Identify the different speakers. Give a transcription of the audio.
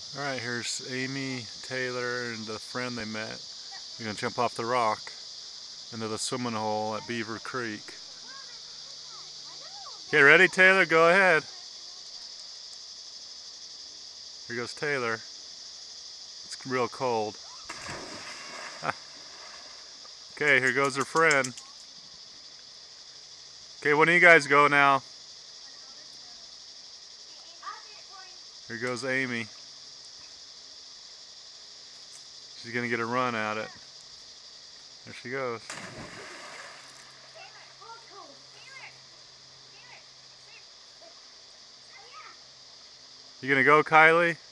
Speaker 1: Alright, here's Amy, Taylor, and the friend they met. They're going to jump off the rock into the swimming hole at Beaver Creek. Okay, ready, Taylor? Go ahead. Here goes Taylor. It's real cold. Okay, here goes her friend. Okay, when do you guys go now? Here goes Amy. She's gonna get a run at it. There she goes. You gonna go, Kylie?